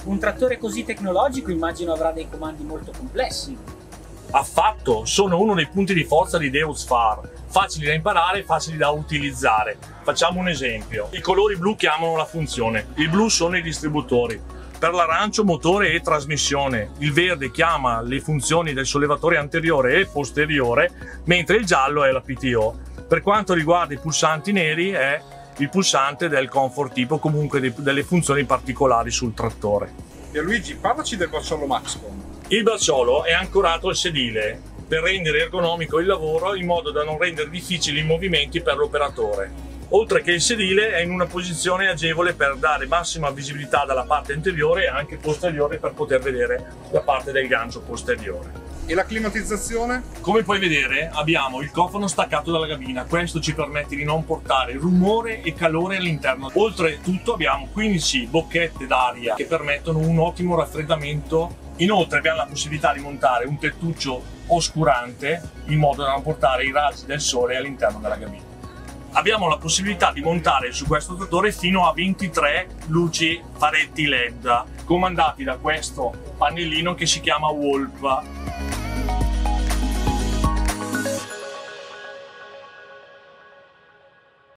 Un trattore così tecnologico immagino avrà dei comandi molto complessi. Affatto, sono uno dei punti di forza di Deus Far, facili da imparare e facili da utilizzare. Facciamo un esempio. I colori blu chiamano la funzione, il blu sono i distributori. Per l'arancio motore e trasmissione, il verde chiama le funzioni del sollevatore anteriore e posteriore, mentre il giallo è la PTO. Per quanto riguarda i pulsanti neri è il pulsante del comfort tipo, comunque delle funzioni particolari sul trattore. Pierluigi, parlaci del bracciolo Maxcom. Il bracciolo è ancorato al sedile per rendere ergonomico il lavoro in modo da non rendere difficili i movimenti per l'operatore. Oltre che il sedile è in una posizione agevole per dare massima visibilità dalla parte anteriore e anche posteriore per poter vedere la parte del gancio posteriore. E la climatizzazione? Come puoi vedere abbiamo il cofano staccato dalla cabina, questo ci permette di non portare rumore e calore all'interno. Oltretutto abbiamo 15 bocchette d'aria che permettono un ottimo raffreddamento. Inoltre abbiamo la possibilità di montare un tettuccio oscurante in modo da non portare i raggi del sole all'interno della cabina. Abbiamo la possibilità di montare su questo trattore fino a 23 luci faretti LED comandati da questo pannellino che si chiama Wolf.